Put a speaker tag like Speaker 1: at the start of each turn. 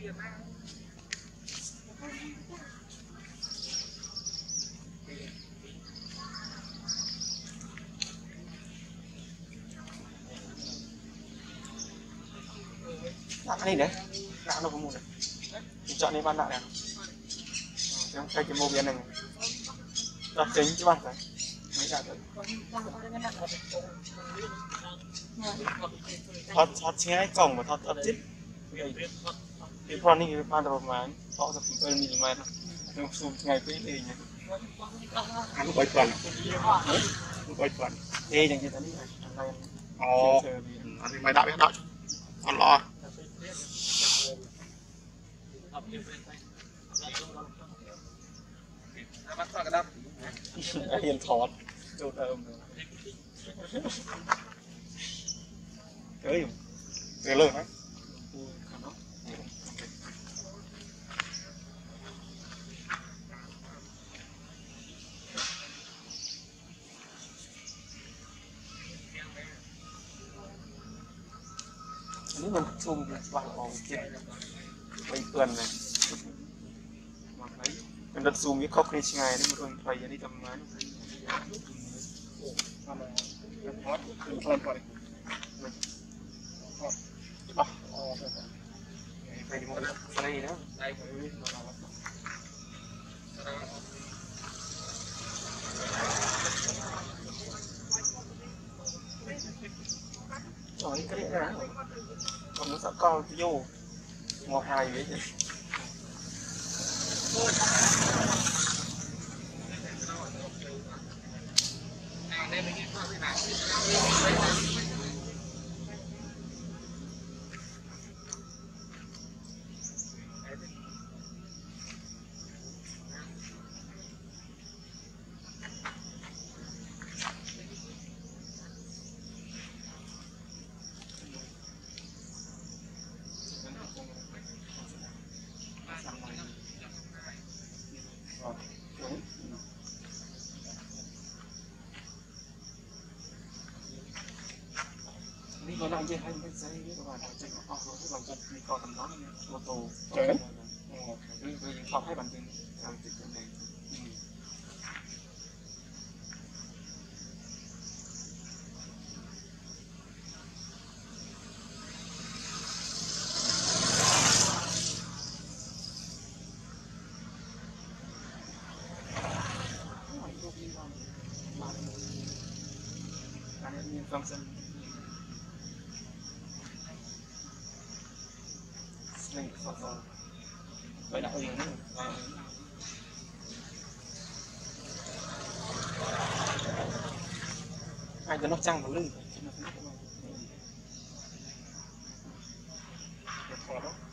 Speaker 1: Đặt cái này đấy, đặt nó có một này, chọn đi ban lại này, cái màu biển này, đặt chính chứ bạn phải, mấy đặt đấy, thoát ngay cổng và thoát chít, cái con này cái ban đầu mà họ sẽ phải quên mình mà, nó sụp ngày cuối thì nhỉ,
Speaker 2: ăn quay tuần, quay tuần,
Speaker 1: đây chẳng như thế này,
Speaker 2: ồ, anh thì mày đạo biết đạo, còn lo.
Speaker 1: Hiền thọt chốt ôm cái
Speaker 2: lợn đấy
Speaker 1: nếu mình chung thì bạn có chuyện mấy tuần này mà mấy mình đặt zoom cái cốc này ngày nên một tuần phải đi tầm mấy phải đi một đây đó rồi cái đấy còn nó sẽ co vô một hai vậy chứ đi vào đang chơi hay cái giấy các bạn chơi nó học rồi các bạn chơi đi coi tầm nó ô tô chơi cứ học hai bản tin làm việc này function mình phải đạo gì nữa ai cho nó trăng vào lưng